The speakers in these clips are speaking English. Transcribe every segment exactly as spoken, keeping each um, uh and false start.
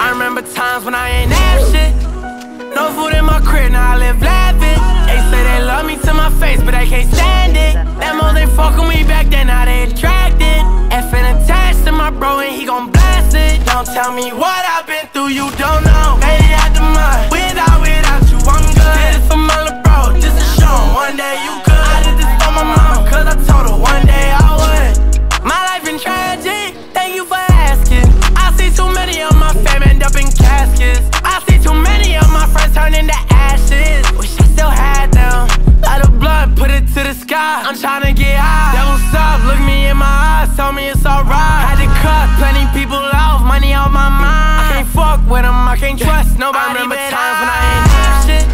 I remember times when I ain't have shit. No food in my crib, now I live lavish. They say they love me to my face, but they can't stand it. Them hoes they fucking me back then, now they attracted. Effing attached to my bro and he gon' blast it. Don't tell me what I've been through, you don't know. Made it out the mud, without, without you, I'm good. Did it for my little bro, just to show him one day you could. I did this for my mama, cause I told her one day I would. My life been tragic, thank you for asking. I see too many of my fam end up in caskets. I see too many of my friends turn into ashes. Wish I still had them. Light a blunt, put it to the sky. I'm tryna get high. Devil's up, look me in my eyes, tell me it's alright. Had to cut plenty people off, money on my mind. I can't fuck with them, I can't trust nobody. I remember times when I ain't have shit.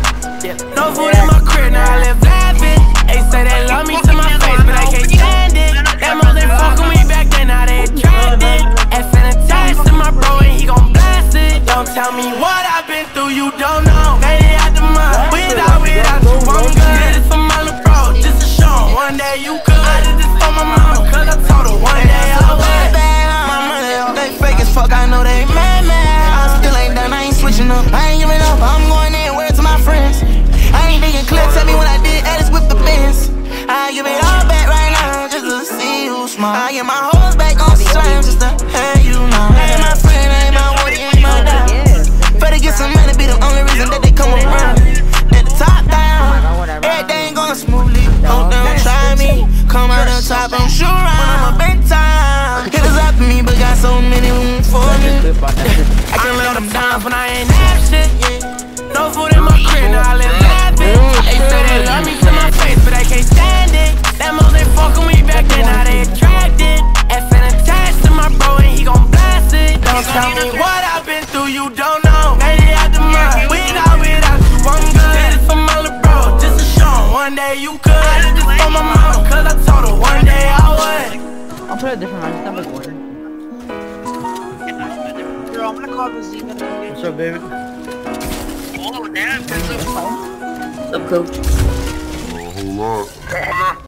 No food in my crib, now I live lavish. They say they love me to my face, but they can't stand it. Them hoes they fucking me back then, now they attracted. Effing attached to my bro and he gon' blast it. Don't tell me what I've been through, you don't know. Made it out the mud, without, without you, I'm good. Did this for my little bro, just to show him one day you could. I did this for my mama, cause I told her one day I would. My money, they fake as fuck, I know they mad, mad. I still ain't done, I ain't switching up. I ain't giving up, I'm going in, word to my friends. I ain't thinking clear, tell me when I did Addis with the Benz. I give it all back right now, just to see you smile. I get my hoes back on stream, just to have you know. I ain't my friend, I ain't my woody, ain't my dog. Better get some money, be the only reason that they come around. At the top down, everything going smoothly. Don't them try me, come out the top, I'm sure I'm a big time. Hitters after me, but got so many room for me. I can remember them times when I ain't have shit. No food in my crib, now I live lavish. They say they love me to my face, but they can't stand it. Them hoes they fucking me back then, now they attracted. Effing attached to my bro and he gon' blast it. Don't tell me what I've been through, you don't know. Made it out the mud, without, without you, I'm good. Did this for my little bro, just to show him one day you could. I did this for my mama, cause I told her one day I would. I'll put a different one, just like water. Girl, I'm gonna call this even. What's up, baby? Oh, damn, What's up, coach? Oh, hold up.